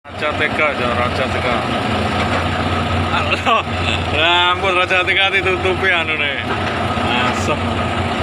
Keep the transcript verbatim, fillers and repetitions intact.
Raja Tega aja, Raja Tega. Lah, ampun Raja Tega ditutupi anu nih. Asem.